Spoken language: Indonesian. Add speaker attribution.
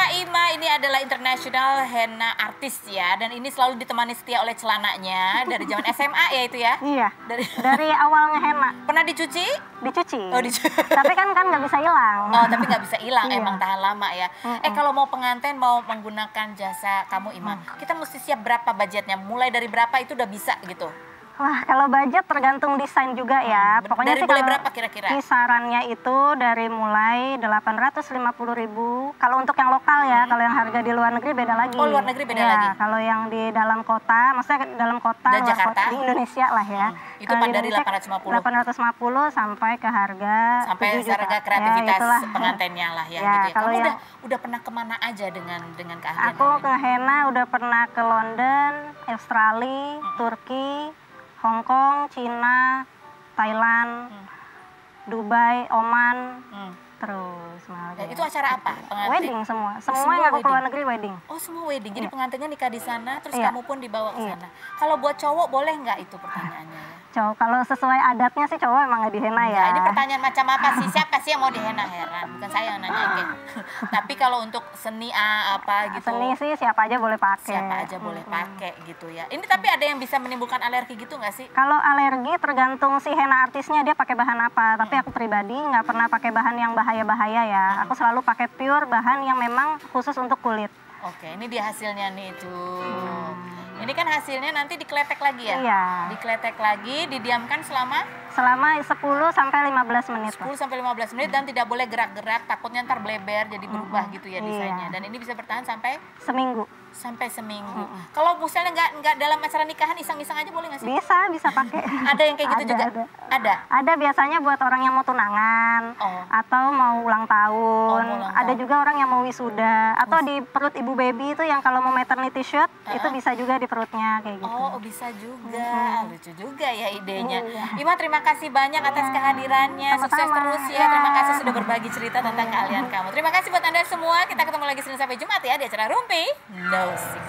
Speaker 1: bersama Ima, ini adalah international henna artist ya. Dan ini selalu ditemani setia oleh celananya dari zaman SMA ya itu ya?
Speaker 2: Iya, dari awal ngehenna.
Speaker 1: Pernah dicuci?
Speaker 2: Dicuci.
Speaker 1: Oh, dicuci.
Speaker 2: Tapi kan nggak bisa hilang.
Speaker 1: Oh, tapi nggak bisa hilang,
Speaker 2: Iya.
Speaker 1: emang tahan lama ya. Kalau mau pengantin mau menggunakan jasa kamu Ima, kita mesti siap berapa budgetnya? Mulai dari berapa itu udah bisa gitu?
Speaker 2: Wah, kalau budget tergantung desain juga ya. Pokoknya
Speaker 1: Dari
Speaker 2: sih
Speaker 1: mulai
Speaker 2: kalau
Speaker 1: berapa kira-kira?
Speaker 2: kisarannya itu dari mulai 850.000. Kalau untuk yang lokal ya, kalau yang harga di luar negeri beda lagi.
Speaker 1: Oh, luar negeri beda
Speaker 2: Ya,
Speaker 1: lagi.
Speaker 2: kalau yang di dalam kota, maksudnya dalam kota,
Speaker 1: Dan
Speaker 2: luar
Speaker 1: Jakarta?
Speaker 2: kota, di Indonesia lah ya.
Speaker 1: Itu
Speaker 2: Kalau di
Speaker 1: dari
Speaker 2: Indonesia
Speaker 1: 850?
Speaker 2: 850 sampai ke harga
Speaker 1: Sampai
Speaker 2: 7 juta.
Speaker 1: harga kreativitas
Speaker 2: Ya, itulah.
Speaker 1: pengantinnya lah ya,
Speaker 2: Ya,
Speaker 1: gitu ya.
Speaker 2: kalau
Speaker 1: Kamu
Speaker 2: yang-
Speaker 1: udah pernah kemana aja dengan keahlian
Speaker 2: Aku
Speaker 1: kamu
Speaker 2: ke
Speaker 1: ini?
Speaker 2: henna udah pernah ke London, Australia, Turki, Hong Kong, Cina, Thailand, Dubai, Oman, terus Malaysia.
Speaker 1: Itu acara apa? Pengantin?
Speaker 2: Wedding semua.
Speaker 1: Semua
Speaker 2: Semua yang aku ke luar
Speaker 1: wedding?
Speaker 2: negeri wedding.
Speaker 1: Oh, semua wedding. Jadi
Speaker 2: Iya.
Speaker 1: pengantinnya nikah di sana, terus
Speaker 2: Iya.
Speaker 1: kamu pun dibawa ke
Speaker 2: Iya.
Speaker 1: sana. Kalau buat cowok boleh nggak itu pertanyaannya ya?
Speaker 2: Cowok, kalau sesuai adatnya sih cowok emang nggak dihenna ya.
Speaker 1: Nah, ini pertanyaan macam apa sih? Siapa sih yang mau dihenna? Heran. Bukan saya yang nanya. Oke. Tapi kalau untuk seni apa gitu,
Speaker 2: Seni sih siapa aja boleh pakai.
Speaker 1: siapa aja boleh pakai gitu ya. Ini tapi ada yang bisa menimbulkan alergi gitu nggak sih?
Speaker 2: Kalau alergi tergantung si henna artisnya dia pakai bahan apa. Tapi aku pribadi nggak pernah pakai bahan yang bahaya-bahaya ya. Aku selalu pakai pure bahan yang memang khusus untuk kulit.
Speaker 1: Oke, ini dia hasilnya nih tuh. Ini kan hasilnya nanti dikletek lagi ya?
Speaker 2: Iya.
Speaker 1: Dikletek lagi, didiamkan selama
Speaker 2: Selama 10 sampai 15 menit.
Speaker 1: 10 sampai 15 menit dan tidak boleh gerak-gerak, takutnya ntar bleber jadi berubah gitu ya desainnya.
Speaker 2: Iya.
Speaker 1: Dan ini bisa bertahan sampai
Speaker 2: Seminggu.
Speaker 1: seminggu. Kalau misalnya nggak dalam acara nikahan iseng-iseng aja boleh nggak sih?
Speaker 2: Bisa pakai.
Speaker 1: Ada yang kayak gitu juga?
Speaker 2: Ada. Ada biasanya buat orang yang mau tunangan
Speaker 1: Oh.
Speaker 2: atau mau ulang tahun.
Speaker 1: mau ulang
Speaker 2: Ada
Speaker 1: tahun.
Speaker 2: juga orang yang mau wisuda atau di perut ibu baby itu yang kalau mau maternity shoot itu bisa juga di perutnya kayak gitu.
Speaker 1: Oh, bisa juga. Lucu juga ya idenya.
Speaker 2: Iya.
Speaker 1: Ima, terima kasih banyak atas kehadirannya. Sukses
Speaker 2: Sama-sama.
Speaker 1: terus ya. Terima kasih sudah berbagi cerita tentang keahlian kamu. Terima kasih buat Anda semua. Kita ketemu lagi Senin sampai Jumat ya di acara Rumpi Nosy.